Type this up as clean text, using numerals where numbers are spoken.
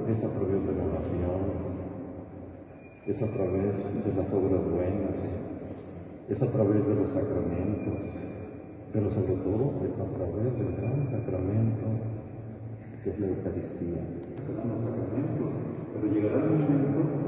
es a través de la oración, es a través de las obras buenas, es a través de los sacramentos, pero sobre todo es a través del gran sacramento que es la Eucaristía. Serán los sacramentos, pero llegará el momento